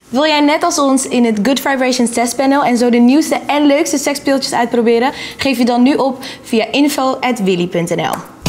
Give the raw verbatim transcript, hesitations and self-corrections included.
Wil jij net als ons in het Good Vibrations testpanel en zo de nieuwste en leukste seksspeeltjes uitproberen? Geef je dan nu op via info at willy punt n l.